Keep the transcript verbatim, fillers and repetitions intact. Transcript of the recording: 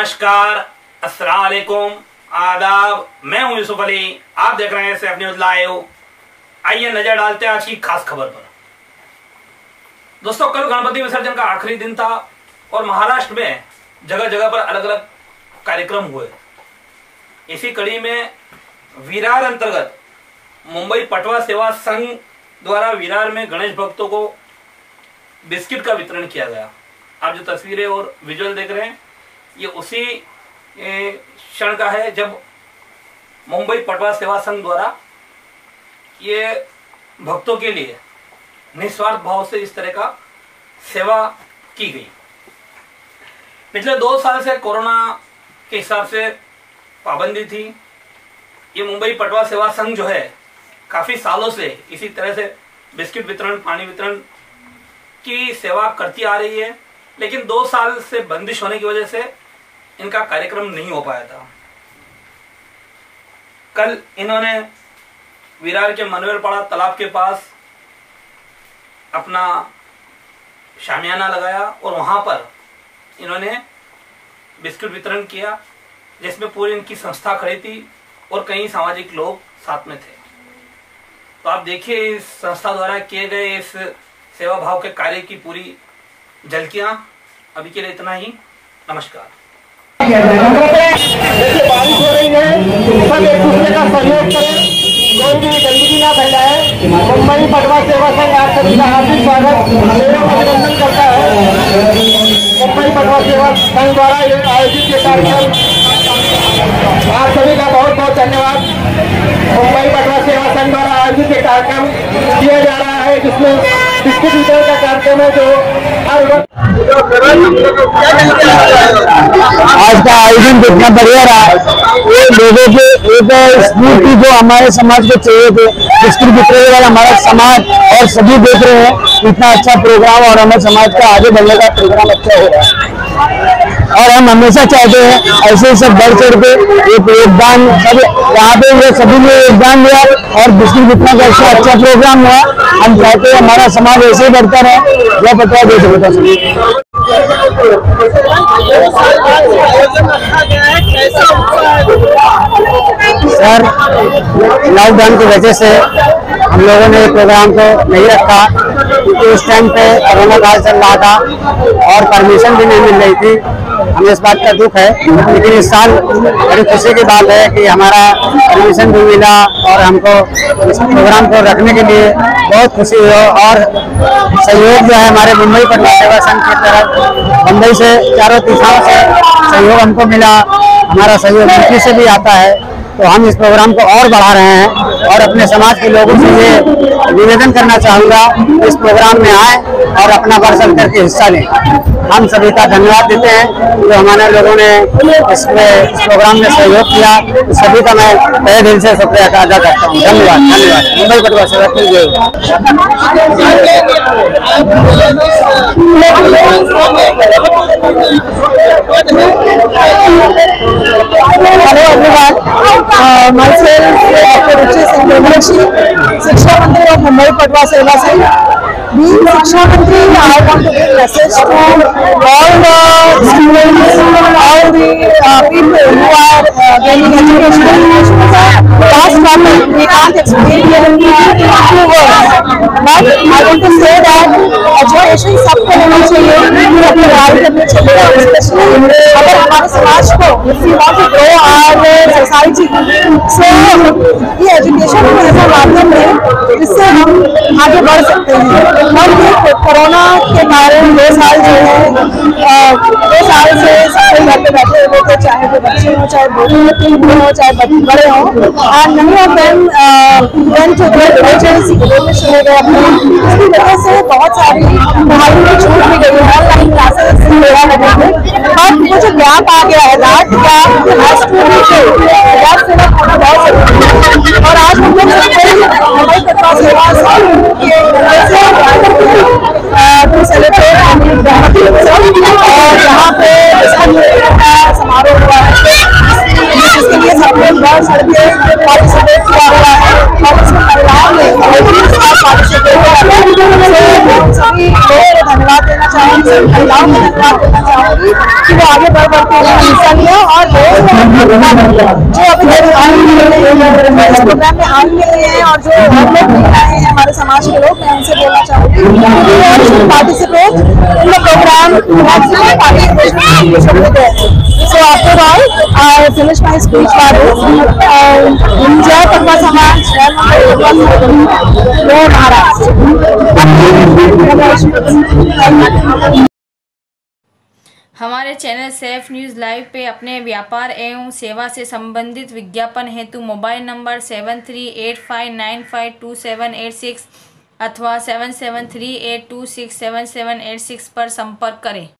नमस्कार, अस्सलाम वालेकुम, आदाब। मैं हूं यूसुफ अली, आप देख रहे हैं सैफ न्यूज लाइव। आइए नजर डालते हैं आज की खास खबर पर। दोस्तों, कल गणपति विसर्जन का आखिरी दिन था और महाराष्ट्र में जगह जगह पर अलग अलग कार्यक्रम हुए। इसी कड़ी में विरार अंतर्गत मुंबई पटवा सेवा संघ द्वारा विरार में गणेश भक्तों को बिस्किट का वितरण किया गया। आप जो तस्वीरें और विजुअल देख रहे हैं, ये उसी क्षण का है जब मुंबई पटवा सेवा संघ द्वारा ये भक्तों के लिए निस्वार्थ भाव से इस तरह का सेवा की गई। पिछले दो साल से कोरोना के हिसाब से पाबंदी थी। ये मुंबई पटवा सेवा संघ जो है काफी सालों से इसी तरह से बिस्किट वितरण, पानी वितरण की सेवा करती आ रही है, लेकिन दो साल से बंदिश होने की वजह से इनका कार्यक्रम नहीं हो पाया था। कल इन्होंने विरार के मनवेलपाड़ा तालाब के पास अपना शामियाना लगाया और वहां पर इन्होंने बिस्किट वितरण किया, जिसमें पूरी इनकी संस्था खड़ी थी और कई सामाजिक लोग साथ में थे। तो आप देखिए इस संस्था द्वारा किए गए इस सेवा भाव के कार्य की पूरी झलकियां। अभी के लिए इतना ही। नमस्कार। जैसे बारिश हो रही है, सब एक दूसरे का सहयोग करें, कोई भी गंदगी ना फैलाए। मुंबई पटवा सेवा संघ आप सभी का हार्दिक स्वागत एवं अभिनंदन करता है। मुंबई पटवा सेवा संघ द्वारा ये आयोजित ये कार्यक्रम, आप सभी का बहुत बहुत धन्यवाद। मुंबई पटवा सेवा संघ द्वारा आयोजित ये कार्यक्रम किया जा रहा है, जिसमें बिस्किट वितरण का कार्यक्रम है जो हर वक्त। आज का आयोजन कितना बढ़िया रहा है। ये लोगों के एक स्फूर्ति जो हमारे समाज को चाहिए थे, बिस्किट वितरण वाला हमारा समाज और सभी देख रहे हैं इतना अच्छा प्रोग्राम और हमारे समाज का आगे बढ़ने का प्रोग्राम अच्छा हो रहा है। और हम हमेशा चाहते हैं ऐसे ही सब बढ़ चढ़ के एक योगदान, सब यहाँ पे ये सभी ने योगदान दिया और बिस्किट वितरण का अच्छा अच्छा प्रोग्राम हुआ। हम चाहते हैं हमारा समाज ऐसे ही बढ़ता रहे। यह पता दे सकता सर, लॉकडाउन की वजह से हम लोगों ने प्रोग्राम को नहीं रखा क्योंकि उस टाइम पे कोरोना काल चल रहा था और परमिशन भी नहीं मिल रही थी। हमें इस बात का दुख है, लेकिन इस साल बड़ी खुशी की बात है कि हमारा परमिशन भी मिला और हमको इस प्रोग्राम को रखने के लिए बहुत खुशी हुई। और सहयोग जो है हमारे मुंबई पटवा सेवा संघ की तरफ मुंबई से चारों दिशाओं से सहयोग हमको मिला। हमारा सहयोग यूपी से भी आता है, तो हम इस प्रोग्राम को और बढ़ा रहे हैं और अपने समाज के लोगों से ये निवेदन करना चाहूँगा इस प्रोग्राम में आए और अपना बढ़ चढ़ करके हिस्सा लें। हम सभी का धन्यवाद देते हैं जो हमारे लोगों ने इसमें इस प्रोग्राम में सहयोग किया। तो सभी का मैं तहे दिल से शुक्रिया अदा करता हूँ। धन्यवाद धन्यवाद मुंबई पटवा सेवा संघ। Hello everyone, uh, myself Doctor Ruchi Singh Doshi, Shiksha Mantri of Mumbai Patwa Seva Sangh. Being Shiksha Mantri, I want to give message to all the students, all the uh, people who are uh, gaining education. Education is a vast topic. We can't explain here in few words. But I want to say that education सबको लेना चाहिए, अपने पढ़ाई करनी चाहिए। Especially अगर हमारे समाज को, if we want to grow our society, so ये एजुकेशन ऐसा माध्यम है जिससे हम आगे बढ़ सकते हैं। और ये कोरोना के कारण दो साल जो है, दो साल से सारे घर पे बैठे हुए थे, चाहे वो बच्चे हों, चाहे बूढ़े हों, चाहे बड़े हों। And many of them went to their villages, village चले गए अपने। इसकी वजह से बहुत सारी पढ़ाई में छूट भी गई है, ऑनलाइन क्लासेस वगैरह लगे थे। बट वो जो गैप आ गया है, that gap has to be filled, that fill up होना बहुत जरूरी है। और आज हम लोग सकते हैं मुंबई पटवा सेवा संघ के टू सेलिब्रेट गणपति उत्सव, और यहाँ पे समारोह हुआ है जिसके लिए सब लोग बहुत चढ़ के पार्टिसिपेट किया हुआ है। और इसमें महिलाओं ने पार्टिसिपेट किया। सभी लोगों को धन्यवाद देना चाहूँगी, सभी महिलाओं को धन्यवाद देना चाहूँगी कि वो आगे बढ़ बढ़ के हिस्सा लिया और जो अभी तक इस प्रोग्राम में आए हुए हैं और जो हम लोग नहीं आए हैं हमारे समाज के लोग, मैं उनसे बोलना चाहूँगी participate in the programme party. So after all, I finish my speech by this. जय पटवा समाज, जय महाराष्ट्र। हमारे चैनल सेफ न्यूज़ लाइव पे अपने व्यापार एवं सेवा से संबंधित विज्ञापन हेतु mobile number seven three eight five nine five two seven eight six अथवा seven seven three eight two six seven seven eight six पर संपर्क करें।